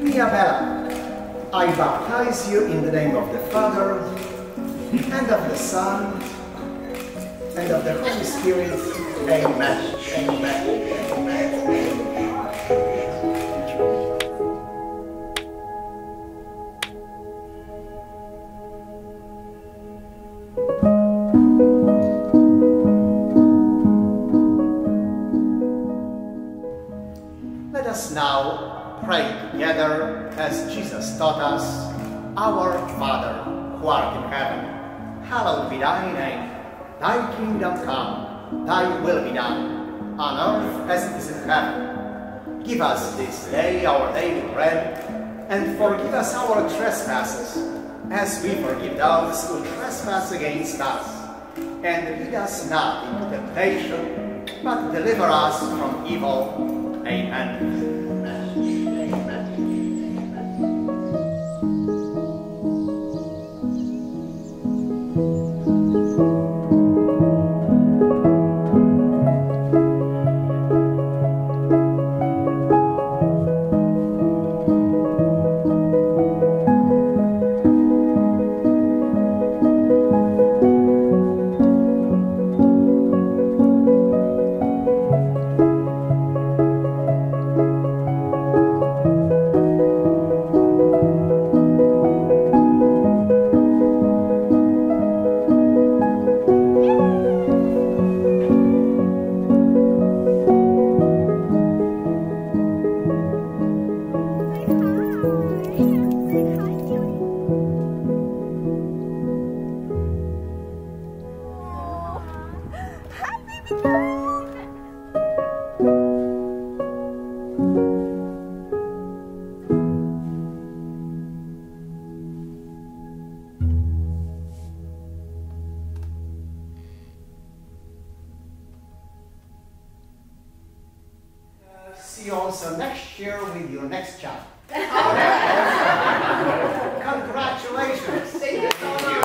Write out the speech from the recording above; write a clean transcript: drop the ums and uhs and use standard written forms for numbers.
Mia Bella, I baptize you in the name of the Father, and of the Son, and of the Holy Spirit. Amen. Amen. Amen. Let us now pray together as Jesus taught us. Our Father, who art in heaven, hallowed be thy name. Thy kingdom come, thy will be done, on earth as it is in heaven. Give us this day our daily bread, and forgive us our trespasses, as we forgive those who trespass against us. And lead us not into temptation, but deliver us from evil. Amen. See you also next year with your next child. Congratulations. Thank you so much.